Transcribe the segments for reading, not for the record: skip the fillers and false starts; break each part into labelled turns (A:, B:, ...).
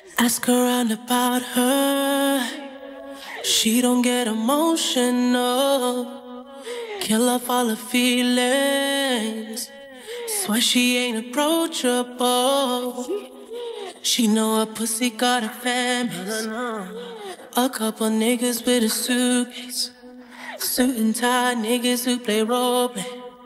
A: Ask around about her. She don't get emotional. Kill off all her feelings. Swear she ain't approachable. She know a pussy got a family. A couple niggas with a suitcase. Suit and tie niggas who play roleplay.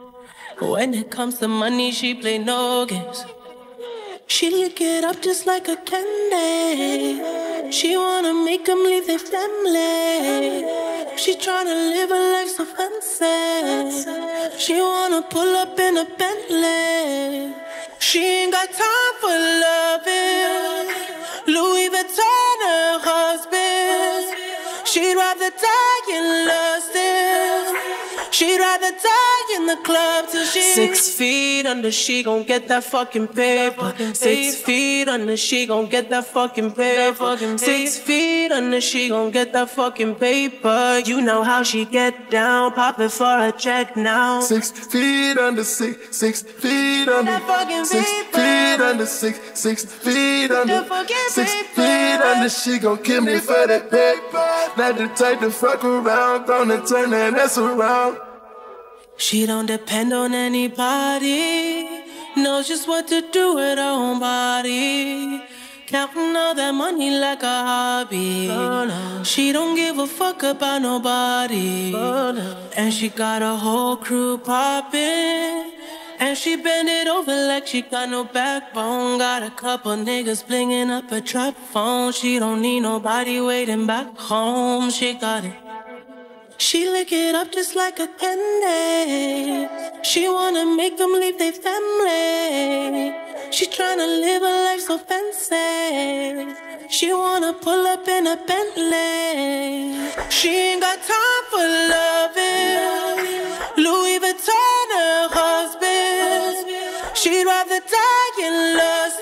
A: When it comes to money, she play no games. She lick it up just like a candy. She wanna make them leave their family. She tryna live a life so fancy. She wanna pull up in a Bentley. She ain't got time for loving. Louis Vuitton her husband. She'd rather die in lust. She'd rather die in the club till she 6 feet under, she gon' get that fucking paper. 6 feet under, she gon' get that fucking paper. 6 feet under, she gon' get that fucking paper. You know how she get down, pop it for a check now.
B: 6 feet under, 6 feet under, 6 feet under, 6 feet under, 6 feet under, she gon' kill me for that paper. Not the type to fuck around, gonna turn that ass around.
A: She don't depend on anybody, knows just what to do with her own body. Counting all that money like a hobby. She don't give a fuck about nobody. And she got a whole crew poppin'. And she bend it over like she got no backbone. Got a couple niggas blingin' up a trap phone. She don't need nobody waiting back home. She got it. She lick it up just like a candy. She wanna make them leave their family. She tryna live a life so fancy. She wanna pull up in a Bentley. She ain't got time for loving. Louis Vuitton her husband. She'd rather die in lust.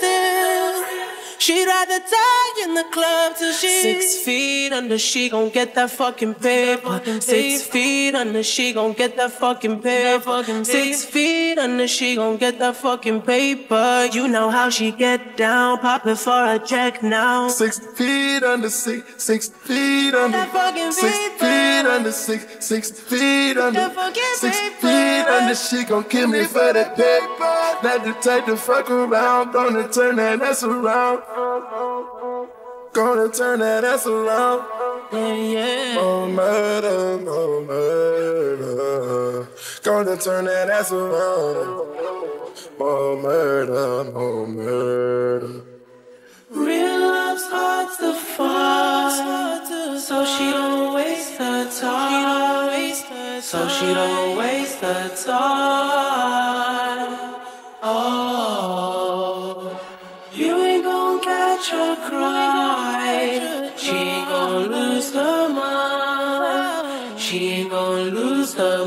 A: She'd rather die in the club till she 6 feet under, she gon' get that fucking paper. 6 feet under, she gon' get that fucking paper. 6 feet under, she gon' get that fucking paper. You know how she get down, pop it for a check now.
B: 6 feet under, 6 feet under, 6 feet under, 6 feet under, 6 feet under, she gon' kill me for that paper. Not the type to fuck around, gonna turn that ass around. Gonna turn that ass around.
A: Yeah.
B: More murder, more murder. Gonna turn that ass around. More murder, more murder.
A: Real love's hard to find, so she don't waste her time. So she don't waste her time. Oh, you ain't gon' catch her cry. She ain't gon' lose her mind. She ain't gon' lose her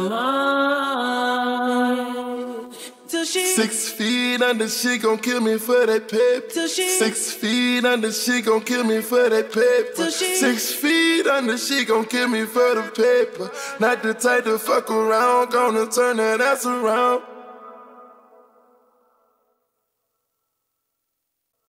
A: mind. Till she
B: 6 feet under, she gon' kill me for that paper. 6 feet under, she gon' kill me for that paper. 6 feet under, she gon' kill me for the paper. Not the type to fuck around, gonna turn that ass around.